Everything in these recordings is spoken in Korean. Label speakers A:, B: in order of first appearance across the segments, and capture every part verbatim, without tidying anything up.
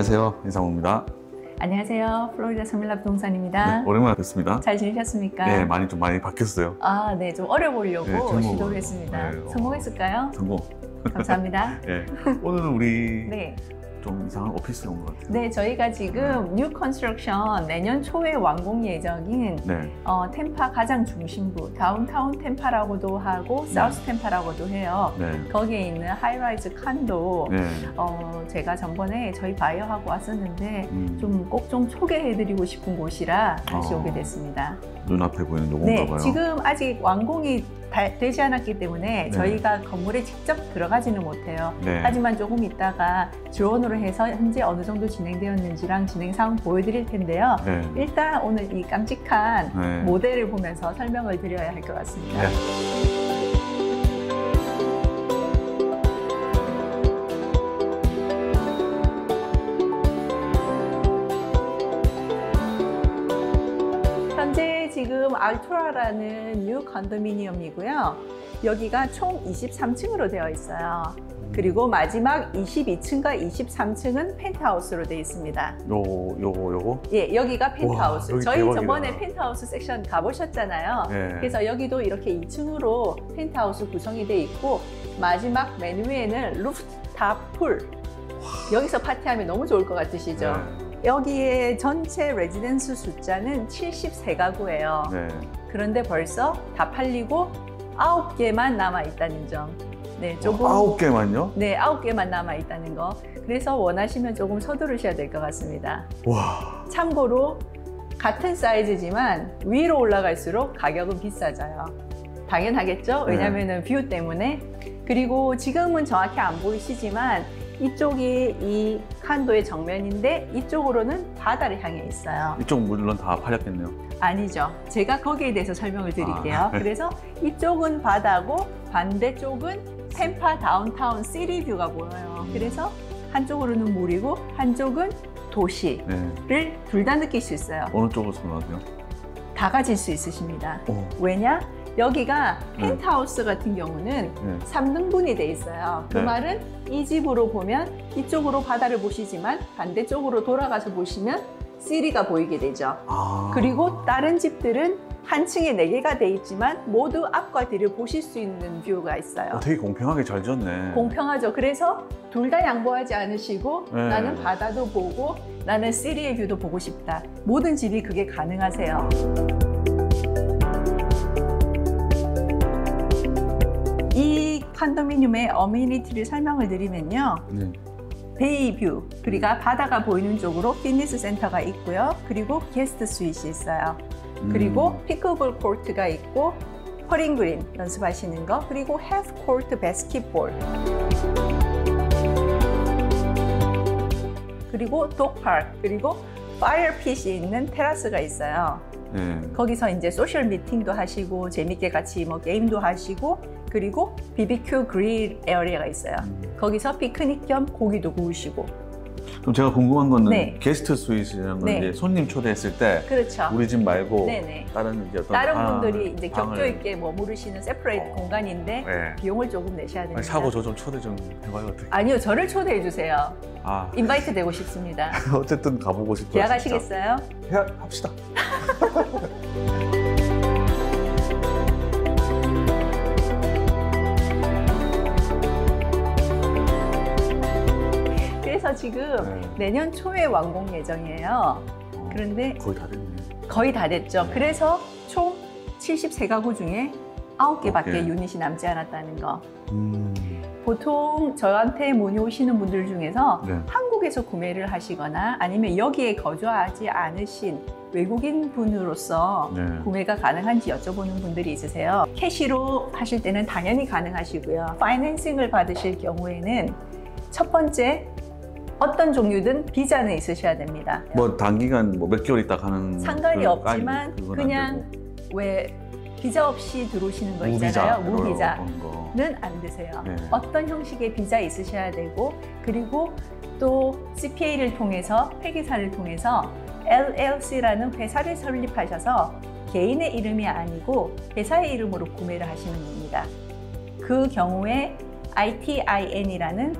A: 안녕하세요, 이상호입니다.
B: 안녕하세요, 플로리다 서밀라 부동산입니다.
A: 네, 오랜만에 뵙습니다.
B: 잘 지내셨습니까?
A: 네, 많이 좀 많이 바뀌었어요.
B: 아, 네, 좀 어려보려고
A: 네,
B: 시도를 했습니다.
A: 네,
B: 성공했을까요?
A: 성공.
B: 감사합니다.
A: 네, 오늘은 우리
B: 네.
A: 좀 이상한 오피스에 온 것 같아요.
B: 네, 저희가 지금 뉴 컨스트럭션 내년 초에 완공 예정인
A: 네.
B: 어, 템파 가장 중심부, 다운타운 템파라고도 하고
A: 네.
B: 사우스 템파라고도 해요.
A: 네.
B: 거기에 있는 하이라이즈 칸도
A: 네.
B: 어, 제가 전번에 저희 바이어하고 왔었는데
A: 음.
B: 좀 꼭 좀 소개해드리고 싶은 곳이라 다시
A: 아.
B: 오게 됐습니다.
A: 눈앞에 보이는 요건가
B: 네,
A: 봐요.
B: 지금 아직 완공이 다, 되지 않았기 때문에
A: 네.
B: 저희가 건물에 직접 들어가지는 못해요.
A: 네.
B: 하지만 조금 있다가 드론으로 해서 현재 어느 정도 진행되었는지랑 진행 상황 보여드릴 텐데요.
A: 네.
B: 일단 오늘 이 깜찍한
A: 네.
B: 모델을 보면서 설명을 드려야 할 것 같습니다.
A: 네.
B: 현재 지금 알토라라는 뉴 컨도미니엄이고요. 여기가 총 이십삼 층으로 되어 있어요. 그리고 마지막 이십이 층과 이십삼 층은 펜트하우스로 되어 있습니다.
A: 요, 요거, 요거?
B: 예, 여기가 펜트하우스.
A: 와, 여기
B: 저희
A: 대박이다.
B: 저번에 펜트하우스 섹션 가보셨잖아요.
A: 네.
B: 그래서 여기도 이렇게 이 층으로 펜트하우스 구성이 되어 있고 마지막 맨 위에는 루프탑 풀. 여기서 파티하면 너무 좋을 것 같으시죠?
A: 네.
B: 여기에 전체 레지던스 숫자는 칠십삼 가구예요.
A: 네.
B: 그런데 벌써 다 팔리고 아홉 개만 남아 있다는 점. 네, 조금
A: 아홉 개만요?
B: 네, 아홉 개만 남아 있다는 거. 그래서 원하시면 조금 서두르셔야 될 것 같습니다.
A: 와.
B: 참고로 같은 사이즈지만 위로 올라갈수록 가격은 비싸져요. 당연하겠죠?
A: 네.
B: 왜냐면은 뷰 때문에. 그리고 지금은 정확히 안 보이시지만 이쪽이 이 칸도의 정면인데 이쪽으로는 바다를 향해 있어요.
A: 이쪽 물론 다 팔렸겠네요.
B: 아니죠. 제가 거기에 대해서 설명을 드릴게요.
A: 아.
B: 그래서 이쪽은 바다고 반대쪽은 템파 다운타운 시티 뷰가 보여요. 그래서 한쪽으로는 물이고 한쪽은 도시를
A: 네.
B: 둘 다 느낄 수 있어요.
A: 어느 쪽으로 선호하세요?
B: 다 가질 수 있으십니다.
A: 오.
B: 왜냐? 여기가
A: 네.
B: 펜트하우스 같은 경우는
A: 네.
B: 삼 등분이 돼 있어요. 그
A: 네.
B: 말은 이 집으로 보면 이쪽으로 바다를 보시지만 반대쪽으로 돌아가서 보시면 시리가 보이게 되죠.
A: 아.
B: 그리고 다른 집들은 한 층에 네 개가 돼 있지만 모두 앞과 뒤를 보실 수 있는 뷰가 있어요.
A: 어, 되게 공평하게 잘 지었네.
B: 공평하죠. 그래서 둘 다 양보하지 않으시고
A: 네.
B: 나는 바다도 보고 나는 시리의 뷰도 보고 싶다. 모든 집이 그게 가능하세요. 이 컨도미니엄의 어메니티를 설명을 드리면요.
A: 네.
B: 베이뷰, 그러니까 바다가 보이는 쪽으로 피트니스 센터가 있고요. 그리고 게스트 스윗이 있어요. 그리고
A: 음.
B: 피클볼 코트가 있고 퍼링 그린 연습하시는 거, 그리고 해프 코트 바스켓볼, 그리고 독파크, 그리고 파이어핏이 있는 테라스가 있어요.
A: 네.
B: 거기서 이제 소셜 미팅도 하시고 재밌게 같이 뭐 게임도 하시고, 그리고 비비큐 그릴 에어리아가 있어요.
A: 음.
B: 거기서 피크닉 겸 고기도 구우시고.
A: 그럼 제가 궁금한 거는
B: 네.
A: 게스트 스윗이라는 건
B: 네.
A: 이제 손님 초대했을 때
B: 그렇죠.
A: 우리 집 말고
B: 네네.
A: 다른 이제 어떤
B: 다른
A: 방,
B: 분들이 이제 격조
A: 방을-
B: 있게 머무르시는 세퍼레이트
A: 어.
B: 공간인데
A: 네.
B: 비용을 조금 내셔야 됩니다.
A: 아니, 사고 저 좀 초대 좀 해봐요 어떻게?
B: 아니요, 저를 초대해 주세요.
A: 아
B: 인바이트 되고 싶습니다.
A: 어쨌든 가보고 싶어요.
B: 계약하시겠어요?
A: 진짜. 계약합시다.
B: 그래서 지금
A: 네.
B: 내년 초에 완공 예정이에요.
A: 어,
B: 그런데
A: 거의 다 됐네.
B: 거의 다 됐죠. 그래서 총 칠십삼 가구 중에 아홉 개밖에
A: 오케이.
B: 유닛이 남지 않았다는 거.
A: 음.
B: 보통 저한테 문의 오시는 분들 중에서
A: 네.
B: 한국에서 구매를 하시거나 아니면 여기에 거주하지 않으신 외국인 분으로서
A: 네.
B: 구매가 가능한지 여쭤보는 분들이 있으세요. 캐시로 하실 때는 당연히 가능하시고요. 파이낸싱을 받으실 경우에는 첫 번째, 어떤 종류든 비자는 있으셔야 됩니다.
A: 뭐 단기간 뭐 몇 개월 있다 가는
B: 상관이
A: 그-
B: 없지만
A: 아니, 그건 안
B: 그냥
A: 되고.
B: 왜 비자 없이 들어오시는 거
A: 무비자,
B: 있잖아요.
A: 이런
B: 무비자는
A: 거.
B: 안 되세요.
A: 네.
B: 어떤 형식의 비자 있으셔야 되고, 그리고 또 씨피에이를 통해서, 회계사를 통해서 엘엘씨라는 회사를 설립하셔서 개인의 이름이 아니고 회사의 이름으로 구매를 하시는 겁니다. 그 경우에 아이티아이엔이라는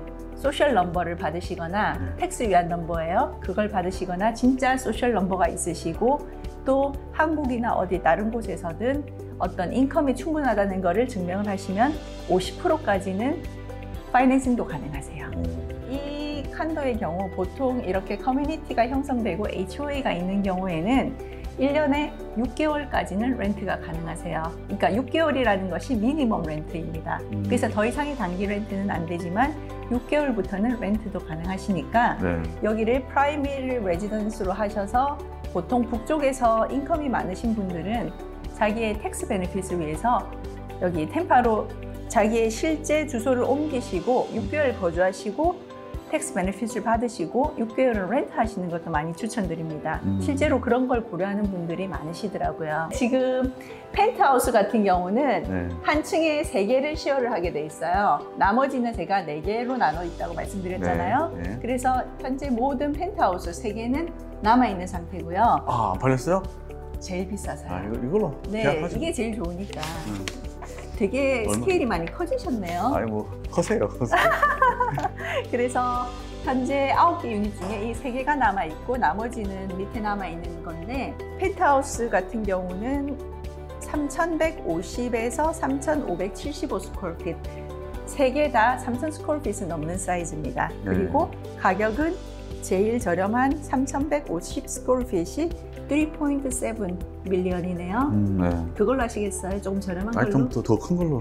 B: 소셜 넘버를 받으시거나
A: 네.
B: 텍스 위안 넘버예요. 그걸 받으시거나 진짜 소셜 넘버가 있으시고 또 한국이나 어디 다른 곳에서든 어떤 인컴이 충분하다는 것을 증명을 하시면 오십 퍼센트까지는 파이낸싱도 가능하세요. 이 칸도의 경우 보통 이렇게 커뮤니티가 형성되고 에이치오에이가 있는 경우에는 일 년에 육 개월까지는 렌트가 가능하세요. 그러니까 육 개월이라는 것이 미니멈 렌트입니다.
A: 음.
B: 그래서 더 이상의 단기 렌트는 안 되지만 육 개월부터는 렌트도 가능하시니까
A: 네.
B: 여기를 프라이머리 레지던스로 하셔서 보통 북쪽에서 인컴이 많으신 분들은 자기의 텍스 베네핏을 위해서 여기 템파로 자기의 실제 주소를 옮기시고 육 개월 거주하시고 텍스 베네핏을 받으시고 육 개월을 렌트 하시는 것도 많이 추천드립니다.
A: 음.
B: 실제로 그런 걸 고려하는 분들이 많으시더라고요. 지금 펜트하우스 같은 경우는
A: 네.
B: 한 층에 세 개를 시어를 하게 돼 있어요. 나머지는 제가 네 개로 나눠 있다고 말씀드렸잖아요.
A: 네. 네.
B: 그래서 현재 모든 펜트하우스 세 개는 남아있는 상태고요.
A: 아, 안 팔렸어요?
B: 제일 비싸서요.
A: 아, 이거, 이걸로
B: 네,
A: 계약하시죠.
B: 이게 제일 좋으니까.
A: 음.
B: 되게
A: 얼마?
B: 스케일이 많이 커지셨네요.
A: 아니, 뭐, 커세요. 커세요.
B: 그래서 현재 아홉 개 유닛 중에 이 세 개가 남아있고 나머지는 밑에 남아있는 건데 펜트하우스 같은 경우는 삼천백오십에서 삼천오백칠십오 스퀘어핏 세 개 다 삼천 스퀘어핏은 넘는 사이즈입니다.
A: 네.
B: 그리고 가격은 제일 저렴한 삼천백오십 스퀘어핏이 삼 점 칠 밀리언이네요.
A: 음, 네.
B: 그걸로 하시겠어요? 조금 저렴한
A: 아니,
B: 걸로?
A: 좀 더 큰 걸로.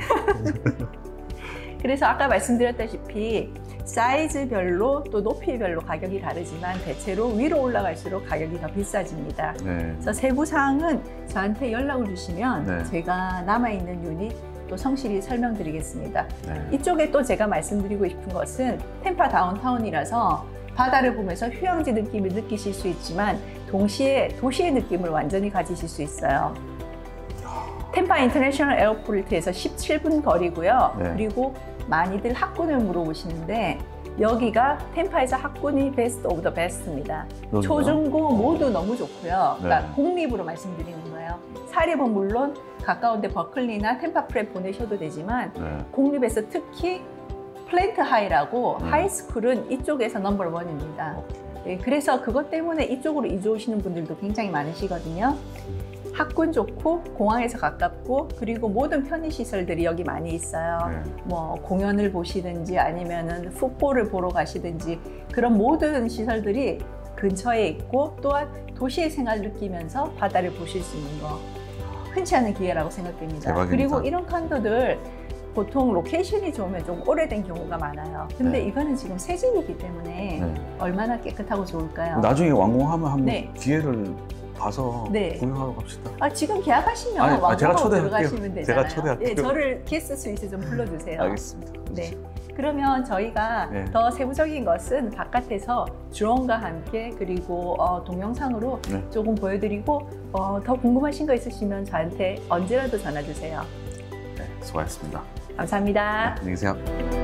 B: 그래서 아까 말씀드렸다시피 사이즈별로 또 높이별로 가격이 다르지만 대체로 위로 올라갈수록 가격이 더 비싸집니다.
A: 네.
B: 그래서 세부 사항은 저한테 연락을 주시면
A: 네.
B: 제가 남아있는 유닛 또 성실히 설명드리겠습니다.
A: 네.
B: 이쪽에 또 제가 말씀드리고 싶은 것은 템파 다운타운이라서 바다를 보면서 휴양지 느낌을 느끼실 수 있지만 동시에 도시의 느낌을 완전히 가지실 수 있어요. 템파 인터내셔널 에어포트에서 십칠 분 거리고요.
A: 네.
B: 그리고 많이들 학군을 물어보시는데 여기가 템파에서 학군이 베스트 오브 더 베스트입니다.
A: 여기가?
B: 초중고 모두 너무 좋고요. 그러니까
A: 네.
B: 공립으로 말씀드리는 거예요. 사립은 물론 가까운데 버클리나 템파 프랩 보내셔도 되지만
A: 네.
B: 공립에서 특히 플랜트 하이라고
A: 네.
B: 하이스쿨은 이쪽에서 넘버 원입니다. 네, 그래서 그것 때문에 이쪽으로 이주 오시는 분들도 굉장히 많으시거든요. 학군 좋고 공항에서 가깝고 그리고 모든 편의시설들이 여기 많이 있어요.
A: 네.
B: 뭐 공연을 보시든지 아니면은 풋볼을 보러 가시든지 그런 모든 시설들이 근처에 있고 또한 도시의 생활을 느끼면서 바다를 보실 수 있는 거 흔치 않은 기회라고 생각됩니다.
A: 대박입니다.
B: 그리고 이런 칸도들 보통 로케이션이 좋으면 좀 오래된 경우가 많아요. 근데
A: 네.
B: 이거는 지금 새 집이기 때문에
A: 네.
B: 얼마나 깨끗하고 좋을까요?
A: 나중에 완공하면 한번
B: 네.
A: 기회를 봐서
B: 네.
A: 구경하러 갑시다.
B: 아, 지금 계약하시면
A: 아니, 아, 제가
B: 왕복하고
A: 초대할게요.
B: 들어가시면 되잖아요.
A: 제가 초대할게요.
B: 예, 저를 게스트 스위트 좀 불러주세요.
A: 알겠습니다.
B: 네. 그러면 저희가
A: 네.
B: 더 세부적인 것은 바깥에서 드론과 함께 그리고 어, 동영상으로
A: 네.
B: 조금 보여드리고 어, 더 궁금하신 거 있으시면 저한테 언제라도 전화 주세요.
A: 네, 수고하셨습니다.
B: 감사합니다.
A: 네, 안녕히 계세요.